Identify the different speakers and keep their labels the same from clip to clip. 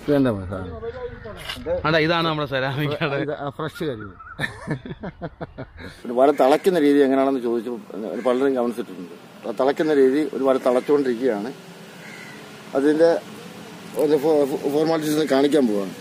Speaker 1: അതെ, ഇതാണ് നമ്മുടെ സെറാമിക്
Speaker 2: ഫ്രഷ് കരി. ഒരു വല തിളയ്ക്കുന്ന രീതി എങ്ങനെയാണെന്ന് ചോദിച്ചു പലരും ഗവനിച്ചിട്ടുണ്ട്. തിളയ്ക്കുന്ന രീതി ഒരു വല തിളച്ചുകൊണ്ടിരിക്കുകയാണ്. അതിന്റെ ഫോർമാലിറ്റീസ് കാണിക്കാൻ പോവാണ്.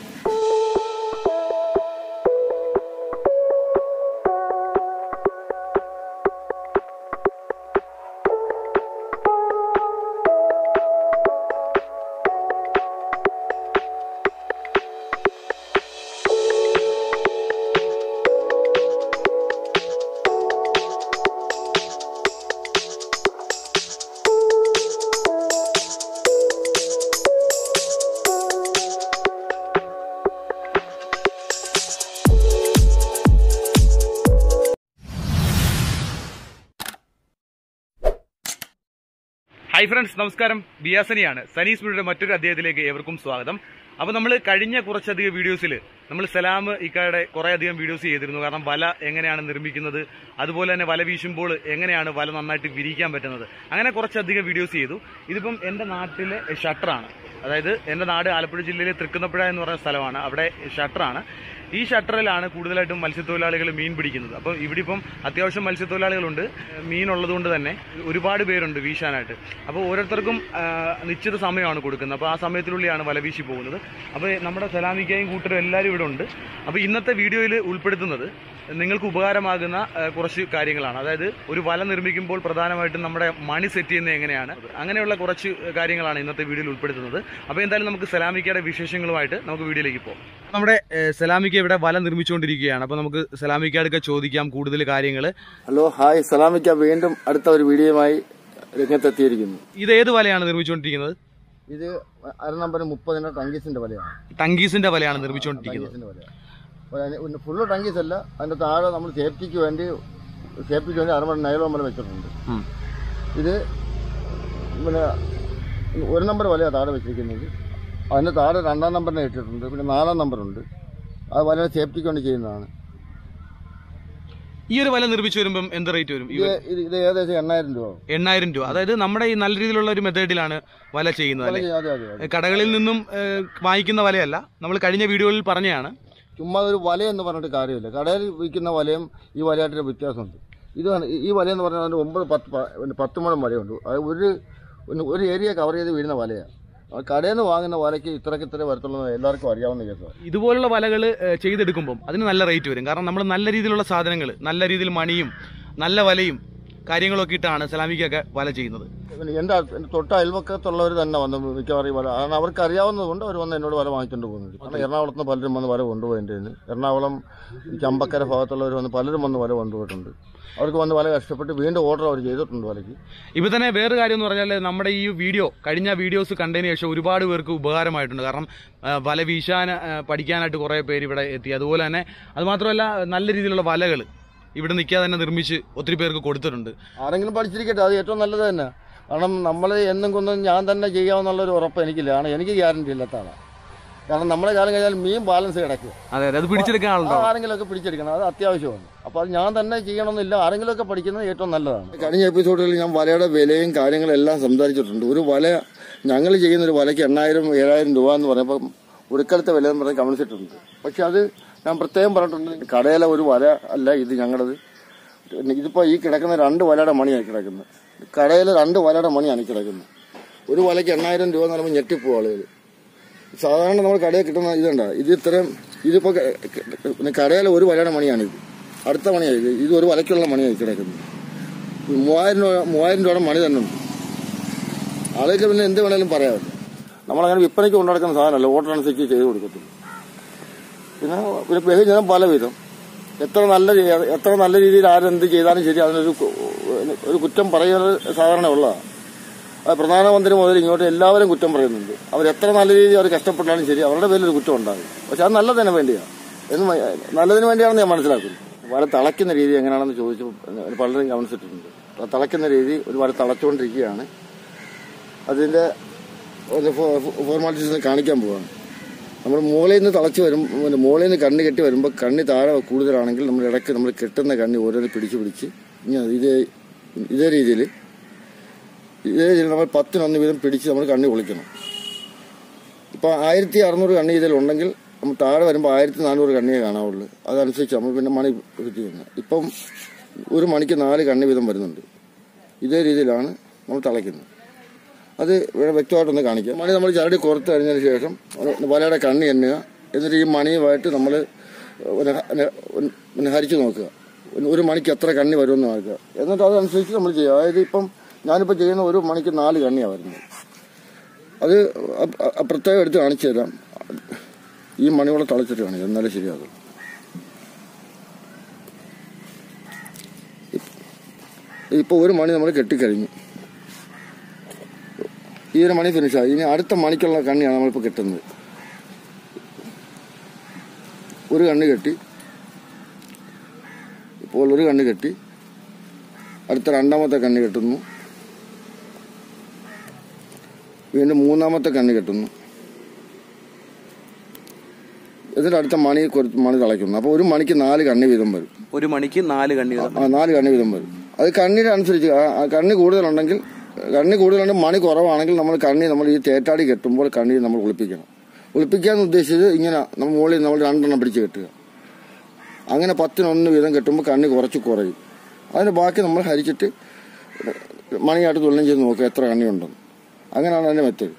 Speaker 1: ഹായ് ഫ്രണ്ട്സ്, നമസ്കാരം. ബിയാസനിയാണ്. സനീസ് മീഡിയയുടെ മറ്റൊരു അധ്യായത്തിലേക്ക് ഏവർക്കും സ്വാഗതം. അപ്പോൾ നമ്മൾ കഴിഞ്ഞ കുറച്ചധികം വീഡിയോസിൽ നമ്മൾ സലാം ഇക്കായുടെ കുറേയധികം വീഡിയോസ് ചെയ്തിരുന്നു. കാരണം വല എങ്ങനെയാണ് നിർമ്മിക്കുന്നത്, അതുപോലെ തന്നെ വല വീശുമ്പോൾ എങ്ങനെയാണ് വല നന്നായിട്ട് വിരിക്കാൻ പറ്റുന്നത്, അങ്ങനെ കുറച്ചധികം വീഡിയോസ് ചെയ്തു. ഇതിപ്പം എൻ്റെ നാട്ടിലെ ഷട്ടറാണ്. അതായത് എൻ്റെ നാട് ആലപ്പുഴ ജില്ലയിലെ തൃക്കുന്നപ്പുഴ എന്ന് പറയുന്ന സ്ഥലമാണ്. അവിടെ ഷട്ടറാണ്. ഈ ഷട്ടറിലാണ് കൂടുതലായിട്ടും മത്സ്യത്തൊഴിലാളികൾ മീൻ പിടിക്കുന്നത്. അപ്പോൾ ഇവിടെ ഇപ്പം അത്യാവശ്യം മത്സ്യത്തൊഴിലാളികളുണ്ട്. മീനുള്ളതുകൊണ്ട് തന്നെ ഒരുപാട് പേരുണ്ട് വീശാനായിട്ട്. അപ്പോൾ ഓരോരുത്തർക്കും നിശ്ചിത സമയമാണ് കൊടുക്കുന്നത്. അപ്പോൾ ആ സമയത്തിനുള്ളിലാണ് വല വീശി പോകുന്നത്. അപ്പോൾ നമ്മുടെ സലാമിക്കയും കൂട്ടരും എല്ലാവരും ഇവിടെ ഉണ്ട്. അപ്പോൾ ഇന്നത്തെ വീഡിയോയിൽ ഉൾപ്പെടുത്തുന്നത് നിങ്ങൾക്ക് ഉപകാരമാകുന്ന കുറച്ച് കാര്യങ്ങളാണ്. അതായത് ഒരു വല നിർമ്മിക്കുമ്പോൾ പ്രധാനമായിട്ടും നമ്മുടെ മണി സെറ്റ് ചെയ്യുന്നത് എങ്ങനെയാണ്, അങ്ങനെയുള്ള കുറച്ച് കാര്യങ്ങളാണ് ഇന്നത്തെ വീഡിയോയിൽ ഉൾപ്പെടുത്തുന്നത്. അപ്പോൾ എന്തായാലും നമുക്ക് സലാമിക്കയുടെ വിശേഷങ്ങളുമായിട്ട് നമുക്ക് വീഡിയോയിലേക്ക് പോകാം. നമ്മുടെ സലാമിക്ക ഇവിടെ വല നിർമ്മിച്ചുകൊണ്ടിരിക്കുകയാണ്. അപ്പോൾ നമുക്ക് സലാമിക്കടുക്കെ ചോദിക്കാം കൂടുതൽ കാര്യങ്ങൾ.
Speaker 2: Hello, hi. സലാമിക്ക വീണ്ടും അടുത്ത ഒരു വീഡിയോയുമായി രംഗത്തെത്തിയിരിക്കുന്നു.
Speaker 1: ഇത് ഏത് വലയാണ് നിർമ്മിച്ചുകൊണ്ടിരിക്കുന്നത്?
Speaker 2: ഇത് അര നമ്പർ 30 ടങ്കീസിന്റെ വലയാണ്.
Speaker 1: ടങ്കീസിന്റെ വലയാണ് നിർമ്മിച്ചുകൊണ്ടിരിക്കുന്നത്.
Speaker 2: ഫുള്ള് ടങ്കീസ് അല്ല, അതിന്റെ താഴെ നമ്മൾ സേഫ്റ്റിക്ക് വേണ്ടി അരമണ നൈലോൺ വല വെച്ചിട്ടുണ്ട്. ഇത് പിന്നെ 1 നമ്പർ വലയാണ് താഴെ വെച്ചിരിക്കുന്നത്. അതിന്റെ താഴെ 2-ാം നമ്പറിനെ ഇട്ടിട്ടുണ്ട്. പിന്നെ 4-ാം നമ്പറുണ്ട്. അത് വല സേഫ്റ്റിക്ക് വേണ്ടി ചെയ്യുന്നതാണ്.
Speaker 1: ഈ ഒരു വല നിർമ്മിച്ചു വരുമ്പം എന്ത് റേറ്റ് വരും?
Speaker 2: ഇത് ഏകദേശം 8,000 രൂപ.
Speaker 1: 8,000 രൂപ. അതായത് നമ്മുടെ ഈ നല്ല രീതിയിലുള്ള ഒരു മെത്തേഡിലാണ് വല ചെയ്യുന്നത്. കടകളിൽ നിന്നും വാങ്ങിക്കുന്ന വലയല്ല, നമ്മൾ കഴിഞ്ഞ വീഡിയോയിൽ പറഞ്ഞതാണ്.
Speaker 2: ചുമ്മാ ഒരു വലയെന്ന് പറഞ്ഞിട്ട് കാര്യമില്ല. കടയിൽ വിൽക്കുന്ന വലയും ഈ വലയായിട്ടൊരു വ്യത്യാസമുണ്ട്. ഇതാണ് ഈ വലയെന്ന് പറഞ്ഞാൽ അതിന് 9-10 മുഴം വലയുണ്ട്. അത് ഒരു ഏരിയ കവർ ചെയ്ത് വീഴുന്ന വലയാണ്. കടയിൽ നിന്ന് വാങ്ങുന്ന വലയ്ക്ക് ഇത്ര വരത്തുള്ളത് എല്ലാവർക്കും അറിയാവുന്ന കേസാണ്.
Speaker 1: ഇതുപോലുള്ള വലകൾ ചെയ്തെടുക്കുമ്പോൾ അതിന് നല്ല റേറ്റ് വരും. കാരണം നമ്മൾ നല്ല രീതിയിലുള്ള സാധനങ്ങൾ, നല്ല രീതിയിൽ മണിയും നല്ല വലയും കാര്യങ്ങളൊക്കെ ഇട്ടാണ് സലാമിക്കൊക്കെ വല ചെയ്യുന്നത്.
Speaker 2: എൻ്റെ തൊട്ട അയൽവക്കത്തുള്ളവർ തന്നെ വന്ന് മിക്കവാറും വല, കാരണം അവർക്ക് അറിയാവുന്നതുകൊണ്ട് അവർ വന്ന് എന്നോട് വല വാങ്ങിക്കൊണ്ട് പോകുന്നുണ്ട്. കാരണം എറണാകുളത്ത് നിന്ന് പലരും വന്ന് വല കൊണ്ടുപോയിട്ടുണ്ട്. എറണാകുളം ചമ്പക്കര ഭാഗത്തുള്ളവർ വന്ന് പലരും വന്ന് വല കൊണ്ടുപോയിട്ടുണ്ട്. അവർക്ക് വന്ന് വല കഷ്ടപ്പെട്ട് വീണ്ടും ഓർഡർ അവർ ചെയ്തിട്ടുണ്ട് വലയ്ക്ക്. ഇപ്പം
Speaker 1: തന്നെ വേറെ കാര്യം എന്ന് പറഞ്ഞാൽ നമ്മുടെ ഈ കഴിഞ്ഞ വീഡിയോസ് കണ്ടതിന് ശേഷം ഒരുപാട് പേർക്ക് ഉപകാരമായിട്ടുണ്ട്. കാരണം വല വീശാൻ പഠിക്കാനായിട്ട് കുറേ പേര് ഇവിടെ എത്തി. അതുപോലെ തന്നെ അതുമാത്രമല്ല നല്ല രീതിയിലുള്ള വലകൾ ഇവിടെ നിൽക്കാതെ തന്നെ നിർമ്മിച്ച് ഒത്തിരി പേർക്ക് കൊടുത്തിട്ടുണ്ട്.
Speaker 2: ആരെങ്കിലും പഠിച്ചിരിക്കട്ടെ, അത് ഏറ്റവും നല്ലത് തന്നെ. കാരണം നമ്മൾ എന്നും കൊന്നും ഞാൻ തന്നെ ചെയ്യാമെന്നുള്ളൊരു ഉറപ്പ് എനിക്കില്ല. കാരണം എനിക്ക് ഗ്യാരണ്ടി ഇല്ലാത്തതാണ്. കാരണം നമ്മുടെ കാലം കഴിഞ്ഞാൽ മീൻ ബാലൻസ് കിടക്കുക.
Speaker 1: അതെ, അത് പിടിച്ചെടുക്കാനുണ്ടോ?
Speaker 2: ആരെങ്കിലുമൊക്കെ പിടിച്ചെടുക്കണം, അത് അത്യാവശ്യമാണ്. അപ്പോൾ അത് ഞാൻ തന്നെ ചെയ്യണമെന്നില്ല, ആരെങ്കിലുമൊക്കെ പഠിക്കുന്നത് ഏറ്റവും നല്ലതാണ്. കഴിഞ്ഞ എപ്പിസോഡുകളിൽ ഞാൻ വലയുടെ വിലയും കാര്യങ്ങളെല്ലാം സംസാരിച്ചിട്ടുണ്ട്. ഒരു വല ഞങ്ങൾ ചെയ്യുന്നൊരു വലയ്ക്ക് 8,000-7,000 രൂപ എന്ന് പറയുമ്പോൾ ഒടുക്കലത്തെ വില എന്ന് പറഞ്ഞ് ഗമനിച്ചിട്ടുണ്ട്. പക്ഷെ അത് ഞാൻ പ്രത്യേകം പറഞ്ഞിട്ടുണ്ട്. കടയിലെ ഒരു വല അല്ല ഇത് ഞങ്ങളത്. ഇതിപ്പോൾ ഈ കിടക്കുന്ന 2 വലയുടെ മണിയാണ് കിടക്കുന്നത്. കടയിൽ 2 വലയുടെ മണിയാണ് കിടക്കുന്നത്. ഒരു വലയ്ക്ക് 8,000 രൂപ എന്ന് പറയുമ്പോൾ ഞെട്ടിപ്പോകും ആളുകൾ. സാധാരണ നമ്മൾ കടയിൽ കിട്ടുന്ന ഇതുണ്ട, ഇതിപ്പോൾ കടയിലെ ഒരു വലയുടെ മണിയാണിത്. അടുത്ത മണിയാണ് ഇത് ഒരു വലയ്ക്കുള്ള മണിയാണ് കിടക്കുന്നത്. 3,000 രൂപയുടെ മണി തന്നെ ഉണ്ട്. ആളുകൾക്ക് പിന്നെ എന്ത് വേണേലും പറയാമല്ലോ. നമ്മളങ്ങനെ വിൽപ്പനയ്ക്ക് കൊണ്ടുനടക്കുന്ന സാധനമല്ല, ഓർഡർ അനുസരിച്ച് ചെയ്ത് കൊടുക്കത്തില്ല. പിന്നെ ബഹുജനം പലവിധം. എത്ര നല്ല രീതിയിൽ ആരെന്ത് ചെയ്താലും ശരി അതിനൊരു കുറ്റം പറയുന്നത് സാധാരണ ഉള്ളതാണ്. അത് പ്രധാനമന്ത്രി മുതൽ ഇങ്ങോട്ട് എല്ലാവരും കുറ്റം പറയുന്നുണ്ട്. അവരെത്ര നല്ല രീതിയിൽ അവർ കഷ്ടപ്പെട്ടാലും ശരി അവരുടെ പേരിലൊരു കുറ്റം ഉണ്ടാകും. പക്ഷെ അത് നല്ലതിന് വേണ്ടിയാണ്, നല്ലതിന് വേണ്ടിയാണെന്ന് ഞാൻ മനസ്സിലാക്കുന്നു. വല തിളയ്ക്കുന്ന രീതി എങ്ങനെയാണെന്ന് ചോദിച്ചു പലരും ഗവനിച്ചിട്ടുണ്ട്. തിളയ്ക്കുന്ന രീതി ഒരു വല തിളച്ചുകൊണ്ടിരിക്കുകയാണ്. അതിൻ്റെ ഫോർമാലിറ്റീസ് കാണിക്കാൻ പോവാണ്. നമ്മൾ മുകളിൽ നിന്ന് തിളച്ച് മുകളിൽ നിന്ന് കണ്ണ് കെട്ടി വരുമ്പോൾ കണ്ണി താഴെ കൂടുതലാണെങ്കിൽ നമ്മൾ ഇടയ്ക്ക് നമ്മൾ കെട്ടുന്ന കണ്ണി ഓരോന്ന് പിടിച്ച് ഇതേ രീതിയിൽ നമ്മൾ 10-1 വീതം പിടിച്ച് നമ്മൾ കണ്ണി പൊളിക്കണം. ഇപ്പോൾ 1600 കണ്ണി ഇതിലുണ്ടെങ്കിൽ നമ്മൾ താഴെ വരുമ്പോൾ 1400 കണ്ണിയെ കാണാവുള്ളൂ. അതനുസരിച്ച് നമ്മൾ പിന്നെ മണി ഫിറ്റ് ചെയ്യുന്നത്. ഇപ്പം ഒരു മണിക്ക് 4 കണ്ണി വീതം വരുന്നുണ്ട്. ഇതേ രീതിയിലാണ് നമ്മൾ തളയ്ക്കുന്നത്. അത് ഇവിടെ വ്യക്തമായിട്ടൊന്ന് കാണിക്കാം. മണി നമ്മൾ ചരടി കുറത്ത് കഴിഞ്ഞതിന് ശേഷം വലയുടെ കണ്ണി എണ്ണുക. എന്നിട്ട് ഈ മണിയുമായിട്ട് നമ്മൾ ഹരിച്ച് നോക്കുക. ഒരു മണിക്ക് എത്ര കണ്ണി വരുമെന്ന് നോക്കുക. എന്നിട്ട് അതനുസരിച്ച് നമ്മൾ ചെയ്യുക. അതായത് ഇപ്പം ഞാനിപ്പോൾ ചെയ്യുന്ന ഒരു മണിക്ക് 4 കണ്ണിയാണ് വരുന്നത്. അത് പ്രത്യേകം എടുത്ത് കാണിച്ചു തരാം. ഈ മണിയോടെ തളച്ചിട്ട് കാണിക്കാം, എന്നാലേ ശരിയാകും. ഇപ്പോൾ ഒരു മണി നമ്മൾ കെട്ടിക്കഴിഞ്ഞു. ഈ ഒരു മണി ഫിനിഷായി. ഇനി അടുത്ത മണിക്കുള്ള കണ്ണിയാണ് നമ്മളിപ്പോൾ കെട്ടുന്നത്. ഒരു കണ്ണ് കെട്ടി, ഇപ്പോൾ ഒരു കണ്ണ് കെട്ടി, അടുത്ത രണ്ടാമത്തെ കണ്ണ് കെട്ടുന്നു, വീണ്ടും മൂന്നാമത്തെ കണ്ണ് കെട്ടുന്നു, എന്നിട്ട് അടുത്ത മണി തളയ്ക്കുന്നു. അപ്പോൾ ഒരു മണിക്ക് 4 കണ്ണി വീതം വരും.
Speaker 1: ഒരു മണിക്ക് 4 കണ്ണി
Speaker 2: 4 കണ്ണി വീതം വരും. അത് കണ്ണിയുടെ അനുസരിച്ച് കണ്ണി കൂടുതലുണ്ടെങ്കിൽ മണി കുറവാണെങ്കിൽ നമ്മൾ ഈ തേറ്റാടി കെട്ടുമ്പോൾ കണ്ണി നമ്മൾ ഒളിപ്പിക്കണം. ഒളിപ്പിക്കാന്ന് ഉദ്ദേശിച്ചത് ഇങ്ങനെ നമ്മൾ മുകളിൽ നമ്മൾ 2 എണ്ണം പിടിച്ച് കെട്ടുക. അങ്ങനെ 10-1 വീതം കെട്ടുമ്പോൾ കണ്ണി കുറച്ച് കുറയും. അതിന് ബാക്കി നമ്മൾ ഹരിച്ചിട്ട് മണിയായിട്ട് തുലനം ചെയ്ത് നോക്കുക എത്ര കണ്ണി ഉണ്ടെന്ന്. അങ്ങനെയാണ് അതിൻ്റെ മെത്തേഡ്.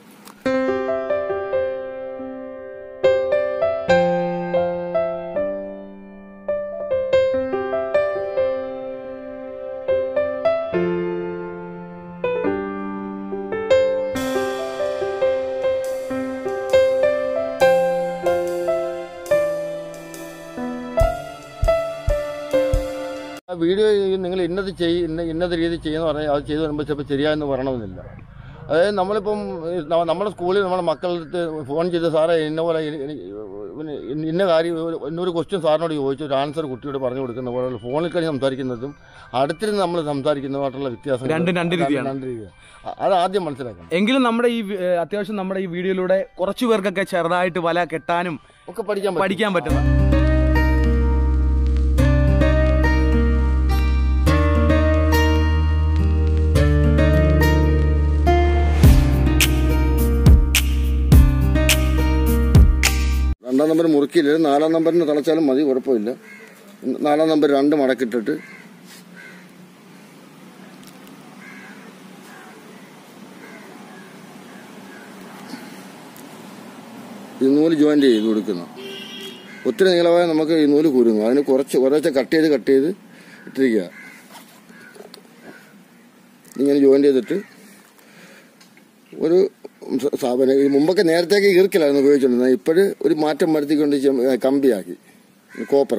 Speaker 2: വീഡിയോ നിങ്ങൾ ഇന്നത് രീതി ചെയ്യുന്ന പറഞ്ഞാൽ അത് ചെയ്ത് വരുമ്പോൾ ചിലപ്പോൾ ശരിയായെന്ന് പറയണമെന്നില്ല. അതായത് നമ്മളിപ്പം നമ്മുടെ സ്കൂളിൽ നമ്മുടെ മക്കളടുത്ത് ഫോൺ ചെയ്ത് സാറേ ഇന്നപോലെ ഇന്ന കാര്യം ഇന്നൊരു ക്വസ്റ്റ്യൻ സാറിനോട് ചോദിച്ചു ഒരു ആൻസർ കുട്ടിയോട് പറഞ്ഞു കൊടുക്കുന്ന പോലെ ഫോണിൽ കഴിഞ്ഞ് സംസാരിക്കുന്നതും അടുത്തിരുന്ന് നമ്മൾ സംസാരിക്കുന്നതുമായിട്ടുള്ള വ്യത്യാസം രണ്ട് രീതിയാണ്. അത് ആദ്യം മനസ്സിലാക്കണം.
Speaker 1: എങ്കിലും നമ്മുടെ അത്യാവശ്യം നമ്മുടെ ഈ വീഡിയോയിലൂടെ കുറച്ചു പേർക്കൊക്കെ ചെറുതായിട്ട് വല കെട്ടാനും
Speaker 2: ഒക്കെ പഠിക്കാൻ
Speaker 1: പറ്റുന്ന
Speaker 2: രണ്ടാം നമ്പർ മുറുക്കിയില്ല. 4-ാം നമ്പറിന് തളച്ചാലും മതി, കുഴപ്പമില്ല. 4-ാം നമ്പർ 2 മടക്കിട്ടിട്ട് ഈ നൂല് ജോയിന്റ് ചെയ്ത് കൊടുക്കുന്നു. ഒത്തിരി നീളമായ നമുക്ക് ഈ നൂല് കുരുങ്ങും. അതിന് കുറച്ച് കട്ട് ചെയ്ത് ഇട്ടിരിക്കുക. ഇങ്ങനെ ജോയിന്റ് ചെയ്തിട്ട് ഒരു ഈ മുമ്പൊക്കെ നേരത്തേക്ക് ഈർക്കലായിരുന്നു ഉപയോഗിച്ചുകൊണ്ടിരുന്നത്. ഇപ്പോഴും ഒരു മാറ്റം വരുത്തിക്കൊണ്ട് കമ്പിയാക്കി കോപ്പർ.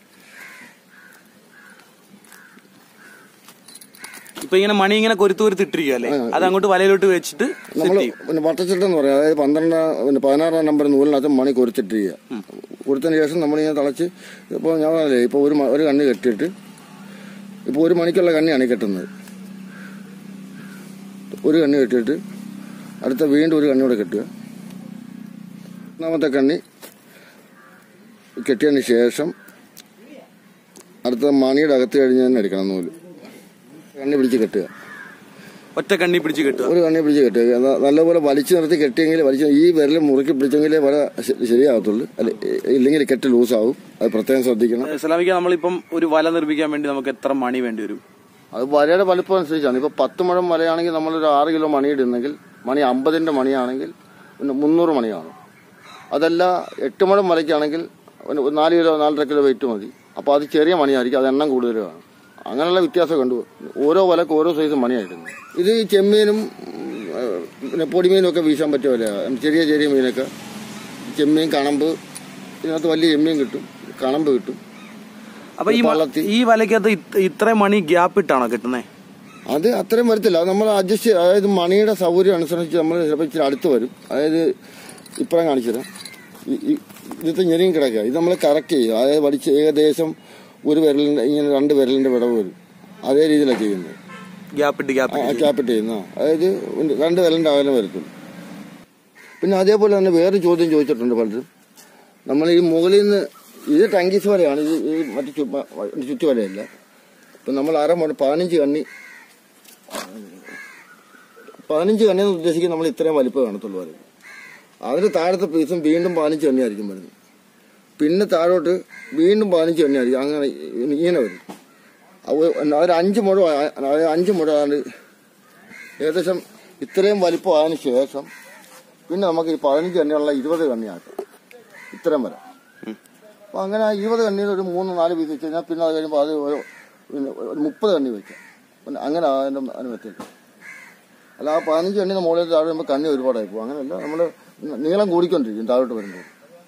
Speaker 1: ഇപ്പൊ ഇങ്ങനെ മണി ഇങ്ങനെ കൊരുത്തിട്ടിരിക്കുകയല്ലേ, അത് അങ്ങോട്ട് വലയിലോട്ട് വെച്ചിട്ട്
Speaker 2: നമ്മൾ പിന്നെ വട്ടച്ചിട്ടെന്ന് പറയാം. അതായത് 16-ാം നമ്പർ നൂലിനകത്ത് മണി കൊരുത്തിട്ടിരിക്കുക. കൊടുത്തതിന് ശേഷം നമ്മളിങ്ങനെ തളച്ച് ഇപ്പോൾ ഞാൻ പറഞ്ഞില്ലേ ഇപ്പോൾ ഒരു കണ്ണി കെട്ടിയിട്ട് ഇപ്പോൾ ഒരു മണിക്കുള്ള കണ്ണിയാണ് കെട്ടുന്നത്. ഒരു കണ്ണി കെട്ടിയിട്ട് അടുത്ത വീണ്ടും ഒരു കണ്ണിയോടെ കെട്ടുക. 3-ാമത്തെ കണ്ണി കെട്ടിയതിന് ശേഷം അടുത്ത മണിയുടെ അകത്ത് കഴിഞ്ഞ് തന്നെ എടുക്കണം നൂല്. കണ്ണി പിടിച്ച് കെട്ടുക.
Speaker 1: ഒറ്റ കണ്ണി പിടിച്ച് കെട്ടുക.
Speaker 2: ഒരു കണ്ണി പിടിച്ച് കെട്ടുക. നല്ലപോലെ വലിച്ചു നിർത്തി കെട്ടിയെങ്കിൽ ഈ വിരൽ മുറുക്കി പിടിച്ചെങ്കിലേ വല ശരിയാകത്തുള്ളൂ. ഇല്ലെങ്കിൽ കെട്ട് ലൂസാവും. അത് പ്രത്യേകം ശ്രദ്ധിക്കണം.
Speaker 1: നമ്മളിപ്പം ഒരു വല നിർമ്മിക്കാൻ വേണ്ടി നമുക്ക് എത്ര മണി വേണ്ടി വരും?
Speaker 2: അത് വലയുടെ വലിപ്പം അനുസരിച്ചാണ്. ഇപ്പോൾ 10 മുഴം വലയാണെങ്കിൽ നമ്മളൊരു 6 കിലോ മണി ഇടുന്നെങ്കിൽ മണി 50-ന്റെ മണിയാണെങ്കിൽ 300 മണിയാണ്. അതല്ല 8 മുഴം വലയ്ക്കാണെങ്കിൽ 4 കിലോ 4.5 കിലോ വെയിറ്റ് മതി. അപ്പോൾ അത് ചെറിയ മണിയായിരിക്കും, അത് എണ്ണം കൂടുതലാണ്. അങ്ങനെയുള്ള വ്യത്യാസം കണ്ടു. ഓരോ വലക്ക് ഓരോ സൈസ് മണിയായിരുന്നു. ഇത് ഈ ചെമ്മീനും പിന്നെ പൊടിമീനും ഒക്കെ വീശാൻ പറ്റിയ വലയാണ്. ചെറിയ മീനൊക്കെ ചെമ്മീൻ, കണമ്പ്, ഇതിനകത്ത് വലിയ ചെമ്മീൻ കിട്ടും, കണമ്പ് കിട്ടും.
Speaker 1: അപ്പൊ ഈ വലയ്ക്കകത്ത് ഇത്രയും മണി ഗ്യാപ്പ് ഇട്ടാണോ കിട്ടുന്നത്?
Speaker 2: അത് അത്രയും വരത്തില്ല. അത് നമ്മൾ അഡ്ജസ്റ്റ്, അതായത് മണിയുടെ സൗകര്യം അനുസരിച്ച് നമ്മൾ ചിലപ്പോൾ ഇച്ചിരി അടുത്ത് വരും. അതായത് ഇപ്പഴം കാണിച്ചു തരാം. ഇന്നത്തെ ഞെരിയും കിടക്കുക. ഇത് നമ്മൾ കറക്റ്റ് ചെയ്യും. അതായത് വലിച്ച് ഏകദേശം ഒരു വിരലിന്റെ ഇങ്ങനെ 2 വിരലിന്റെ വിടവ് വരും. അതേ രീതിയിലാണ് ചെയ്യുന്നത്. ഗ്യാപ്പിട്ട് ചെയ്യുന്ന, അതായത് 2 വിരലിന്റെ അകലം വരത്തും. പിന്നെ അതേപോലെ തന്നെ വേറെ ചോദ്യം ചോദിച്ചിട്ടുണ്ട് പലരും. നമ്മൾ ഈ മുകളിൽ നിന്ന് ഇത് ടങ്കീസ് വലയാണ്, ഇത് മറ്റു ചുറ്റുവലയല്ല. ഇപ്പം നമ്മൾ 15 കണ്ണി 15 കണ്ണിന്ന് ഉദ്ദേശിക്കുന്നത് നമ്മൾ ഇത്രയും വലിപ്പം കാണത്തുള്ളൂ വരെ. അതിന് താഴത്തെ പീസും വീണ്ടും 15 എണ്ണയായിരിക്കും വരുന്നത്. പിന്നെ താഴോട്ട് വീണ്ടും 15 എണ്ണയായിരിക്കും. അങ്ങനെ ഇങ്ങനെ വരും. ഒരു 5 മുഴ ഏകദേശം ഇത്രയും വലിപ്പമായതിനു ശേഷം പിന്നെ നമുക്ക് ഈ 15 എണ്ണയുള്ള 20 കണ്ണിയാക്കാം. ഇത്രയും വരാം. അപ്പോൾ അങ്ങനെ 20 കണ്ണിയിൽ ഒരു 3-4 പീസ് വെച്ച് കഴിഞ്ഞാൽ പിന്നെ അത് കഴിയുമ്പോൾ അത് ഒരു 30 കണ്ണി വയ്ക്കാം. പിന്നെ അങ്ങനെ അതിന് വ്യത്യാസം. അല്ല ആ 15 എണ്ണിന് മുകളിൽ താഴെ വരുമ്പോൾ കണ്ണി ഒരുപാടായി പോകും. അങ്ങനെയല്ല, നമ്മൾ നീളം കൂടിക്കൊണ്ടിരിക്കും താഴോട്ട് വരുമ്പോൾ.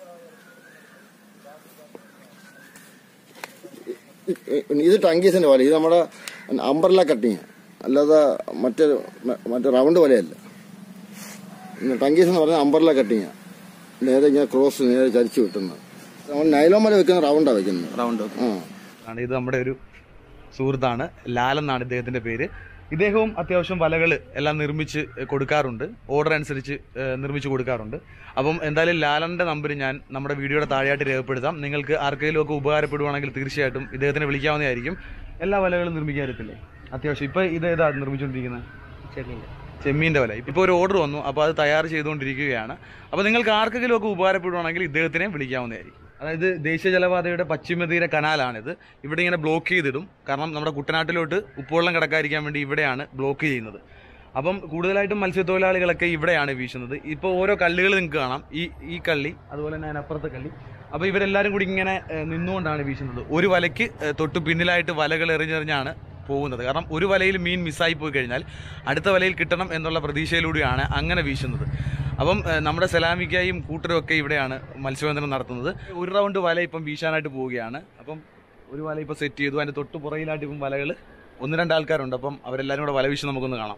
Speaker 2: ഇത് ടങ്കീസിന്റെ വല. ഇത് നമ്മുടെ അംബ്രല്ല കട്ടിങ്, അല്ലാതെ മറ്റേ റൗണ്ട് വലയല്ല. ടങ്കീസ് എന്ന് പറഞ്ഞാൽ അംബ്രല്ല കട്ടിങ്ങാണ്. നേരെ ഇങ്ങനെ ക്രോസ് നേരെ ചരിച്ചു കിട്ടുന്നത്. നമ്മൾ നൈലോൺ വല വെക്കുന്ന റൗണ്ടാണ് വെക്കുന്നത്.
Speaker 1: റൗണ്ട്. ഇത് നമ്മുടെ ഒരു സുഹൃത്താണ്, ലാൽ എന്നാണ് ഇദ്ദേഹത്തിന്റെ പേര്. ഇദ്ദേഹവും അത്യാവശ്യം വലകൾ എല്ലാം നിർമ്മിച്ച് കൊടുക്കാറുണ്ട്, ഓർഡർ അനുസരിച്ച് നിർമ്മിച്ച് കൊടുക്കാറുണ്ട്. അപ്പം എന്തായാലും ലാലന്റെ നമ്പർ ഞാൻ നമ്മുടെ വീഡിയോയുടെ താഴെയായിട്ട് രേഖപ്പെടുത്താം. നിങ്ങൾക്ക് ആർക്കെങ്കിലും ഒക്കെ ഉപകാരപ്പെടുവാണെങ്കിൽ തീർച്ചയായിട്ടും ഇദ്ദേഹത്തിനെ വിളിക്കാവുന്നതായിരിക്കും. എല്ലാ വലകളും നിർമ്മിക്കാൻ പറ്റില്ലേ? അത്യാവശ്യം. ഇപ്പൊ ഇത് ഏതാ നിർമ്മിച്ചുകൊണ്ടിരിക്കുന്നത്? ചെമ്മീൻ്റെ വല. ഇപ്പോൾ ഒരു ഓർഡർ വന്നു, അപ്പോൾ അത് തയ്യാർ ചെയ്തുകൊണ്ടിരിക്കുകയാണ്. അപ്പോൾ നിങ്ങൾക്ക് ആർക്കെങ്കിലും ഒക്കെ ഉപകാരപ്പെടുവാണെങ്കിൽ ഇദ്ദേഹത്തിനെ വിളിക്കാവുന്നതായിരിക്കും. അതായത് ദേശീയ ജലപാതയുടെ പശ്ചിമതീര കനാലാണിത്. ഇവിടെ ഇങ്ങനെ ബ്ലോക്ക് ചെയ്തിടും. കാരണം നമ്മുടെ കുട്ടനാട്ടിലോട്ട് ഉപ്പുവെള്ളം കിടക്കാതിരിക്കാൻ വേണ്ടി ഇവിടെയാണ് ബ്ലോക്ക് ചെയ്യുന്നത്. അപ്പം കൂടുതലായിട്ടും മത്സ്യത്തൊഴിലാളികളൊക്കെ ഇവിടെയാണ് വീശുന്നത്. ഇപ്പോൾ ഓരോ കല്ലുകൾ നിങ്ങൾക്ക് കാണാം. ഈ കള്ളി, അതുപോലെ തന്നെ അതിനപ്പുറത്തെ കള്ളി. അപ്പോൾ ഇവരെല്ലാവരും കൂടി ഇങ്ങനെ നിന്നുകൊണ്ടാണ് വീശുന്നത്. ഒരു വലയ്ക്ക് തൊട്ട് പിന്നിലായിട്ട് വലകൾ എറിഞ്ഞെറിഞ്ഞാണ് പോകുന്നത്. കാരണം ഒരു വലയിൽ മീൻ മിസ്സായി പോയി കഴിഞ്ഞാൽ അടുത്ത വലയിൽ കിട്ടണം എന്നുള്ള പ്രതീക്ഷയിലൂടെയാണ് അങ്ങനെ വീശുന്നത്. അപ്പം നമ്മുടെ സലാമിക്കായും കൂട്ടരും ഒക്കെ ഇവിടെയാണ് മത്സ്യബന്ധനം നടത്തുന്നത്. ഒരു റൗണ്ട് വല ഇപ്പം വീശാനായിട്ട് പോവുകയാണ്. അപ്പം ഒരു വല ഇപ്പം സെറ്റ് ചെയ്തു. അതിൻ്റെ തൊട്ട് പുറയിലായിട്ട് ഇപ്പം വലകൾ 1-2 ആൾക്കാരുണ്ട്. അപ്പം അവരെല്ലാവരും കൂടെ വല വീശി നമുക്കൊന്ന് കാണാം.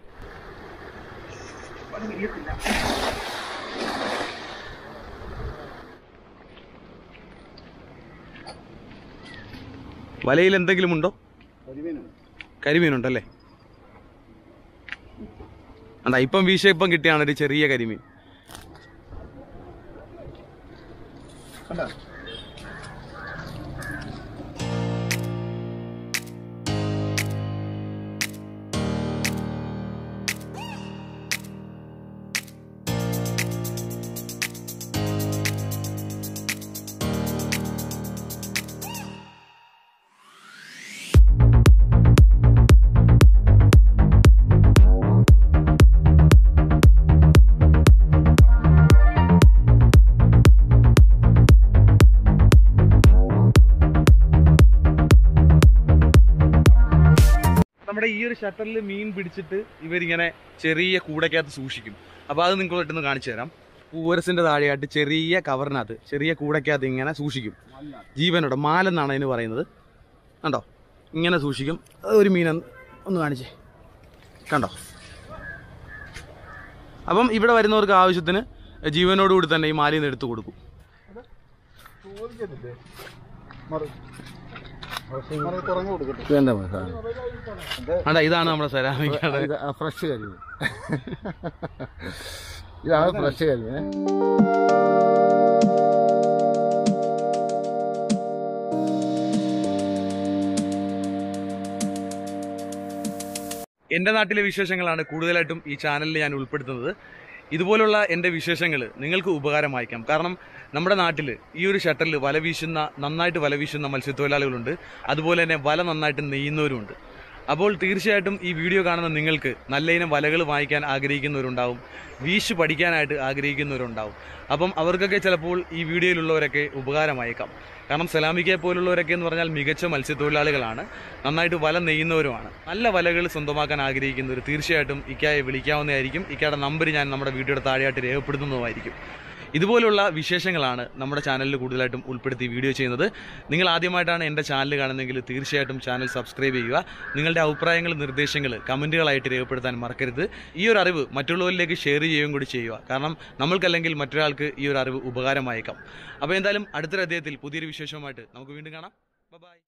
Speaker 1: വലയിൽ എന്തെങ്കിലും ഉണ്ടോ? കരിമീനുണ്ടല്ലേ? അതാ ഇപ്പം വീശ കിട്ടിയാണ് ഒരു ചെറിയ കരിമീൻ. നമ്മുടെ ഈ ഒരു ഷട്ടറിൽ മീൻ പിടിച്ചിട്ട് ഇവരിങ്ങനെ ചെറിയ കൂടക്കകത്ത് സൂക്ഷിക്കും. അപ്പോൾ അത് നിങ്ങൾക്ക് പെട്ടെന്ന് കാണിച്ചു തരാം. പൂവരസിന്റെ താഴെയായിട്ട് ചെറിയ കവറിനകത്ത് ചെറിയ കൂടക്കകത്ത് ഇങ്ങനെ സൂക്ഷിക്കും. ജീവനോടെ മാലെന്നാണ് അതിന് പറയുന്നത്. കണ്ടോ, ഇങ്ങനെ സൂക്ഷിക്കും. ഒരു മീൻ ഒന്ന് കാണിച്ചേ, കണ്ടോ. അപ്പം ഇവിടെ വരുന്നവർക്ക് ആവശ്യത്തിന് ജീവനോടുകൂടി തന്നെ ഈ മാലിൽ നിന്ന് എടുത്തു കൊടുക്കും. അതാ ഇതാണ് നമ്മുടെ സെറാമിക്
Speaker 2: ഫ്രഷ് കരിമീൻ. ഇതാണ് ഫ്രഷ് കരിമീൻ.
Speaker 1: എൻ്റെ നാട്ടിലെ വിശേഷങ്ങളാണ് കൂടുതലായിട്ടും ഈ ചാനലിൽ ഞാൻ ഉൾപ്പെടുത്തുന്നത്. ഇതുപോലുള്ള എൻ്റെ വിശേഷങ്ങൾ നിങ്ങൾക്ക് ഉപകാരമായിരിക്കാം. കാരണം നമ്മുടെ നാട്ടിൽ ഈ ഒരു ഷട്ടറിൽ നന്നായിട്ട് വല വീശുന്ന മത്സ്യത്തൊഴിലാളികളുണ്ട്. അതുപോലെ തന്നെ വല നന്നായിട്ട് നെയ്യുന്നവരുമുണ്ട്. അപ്പോൾ തീർച്ചയായിട്ടും ഈ വീഡിയോ കാണുന്ന നിങ്ങൾക്ക് നല്ല ഇനം വലകൾ വാങ്ങിക്കാൻ ആഗ്രഹിക്കുന്നവരുണ്ടാവും, വീശ് പഠിക്കാനായിട്ട് ആഗ്രഹിക്കുന്നവരുണ്ടാവും. അപ്പം അവർക്കൊക്കെ ചിലപ്പോൾ ഈ വീഡിയോയിലുള്ളവരൊക്കെ ഉപകാരമായേക്കാം. കാരണം സലാമിക്കയെ പോലുള്ളവരൊക്കെ എന്ന് പറഞ്ഞാൽ മികച്ച മത്സ്യത്തൊഴിലാളികളാണ്, നന്നായിട്ട് വല നെയ്യുന്നവരുമാണ്. നല്ല വലകൾ സ്വന്തമാക്കാൻ ആഗ്രഹിക്കുന്നവർ തീർച്ചയായിട്ടും ഇക്കായെ വിളിക്കാവുന്നതായിരിക്കും. ഇക്കയുടെ നമ്പർ ഞാൻ നമ്മുടെ വീഡിയോയുടെ താഴെയായിട്ട് രേഖപ്പെടുത്തുന്നതുമായിരിക്കും. ഇതുപോലുള്ള വിശേഷങ്ങളാണ് നമ്മുടെ ചാനലിൽ കൂടുതലായിട്ടും ഉൾപ്പെടുത്തി വീഡിയോ ചെയ്യുന്നത്. നിങ്ങൾ ആദ്യമായിട്ടാണ് എൻ്റെ ചാനൽ കാണുന്നതെങ്കിൽ തീർച്ചയായിട്ടും ചാനൽ സബ്സ്ക്രൈബ് ചെയ്യുക. നിങ്ങളുടെ അഭിപ്രായങ്ങൾ, നിർദ്ദേശങ്ങൾ കമൻറ്റുകളായിട്ട് രേഖപ്പെടുത്താൻ മറക്കരുത്. ഈ ഒരു അറിവ് മറ്റുള്ളവരിലേക്ക് ഷെയർ ചെയ്യുകയും കൂടി ചെയ്യുക. കാരണം നമ്മൾക്കല്ലെങ്കിൽ മറ്റൊരാൾക്ക് ഈ ഒരു അറിവ് ഉപകാരമായേക്കാം. അപ്പോൾ എന്തായാലും അടുത്തൊരു അധ്യായത്തിൽ പുതിയൊരു വിശേഷവുമായിട്ട് നമുക്ക് വീണ്ടും കാണാം. ബൈ.